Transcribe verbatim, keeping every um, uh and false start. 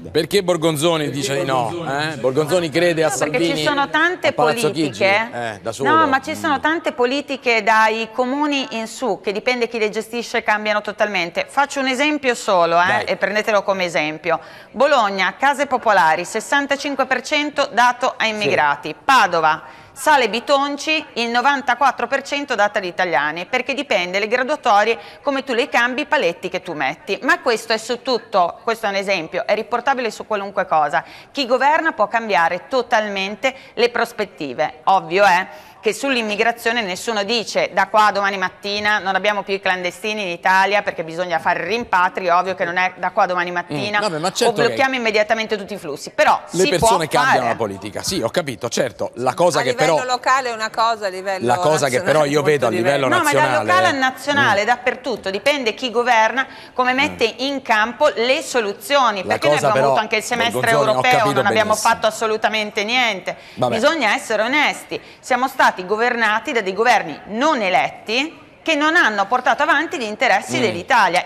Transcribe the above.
Perché Borgonzoni Perché dice di no? Eh? Borgonzoni crede a no, Salvini? Perché ci sono tante politiche, eh, da solo. no, ma ci sono tante politiche dai comuni in su, che dipende chi le gestisce, cambiano totalmente. Faccio un esempio solo, eh, e prendetelo come esempio. Bologna, case popolari, sessantacinque per cento dato a immigrati. Sì. Padova, Sale Bitonci, il novantaquattro per cento data agli italiani, perché dipende le graduatorie come tu le cambi, i paletti che tu metti. Ma questo è su tutto, questo è un esempio, è riportabile su qualunque cosa. Chi governa può cambiare totalmente le prospettive. Ovvio è che sull'immigrazione nessuno dice da qua a domani mattina non abbiamo più i clandestini in Italia perché bisogna fare rimpatri, ovvio che non è da qua a domani mattina, mm, vabbè, ma certo o blocchiamo che immediatamente tutti i flussi, però le si persone può cambiano fare. la politica, sì, ho capito, certo, la cosa a che però... A livello locale è una cosa, a livello La cosa che però io vedo a livello no, nazionale... No, ma da locale a nazionale, mm. dappertutto, dipende chi governa, come mette mm. in campo le soluzioni, la perché noi abbiamo però, avuto anche il semestre Borgonzoni, europeo, non abbiamo benissimo. fatto assolutamente niente. Vabbè. Bisogna essere onesti, siamo stati governati da dei governi non eletti che non hanno portato avanti gli interessi mm. dell'Italia.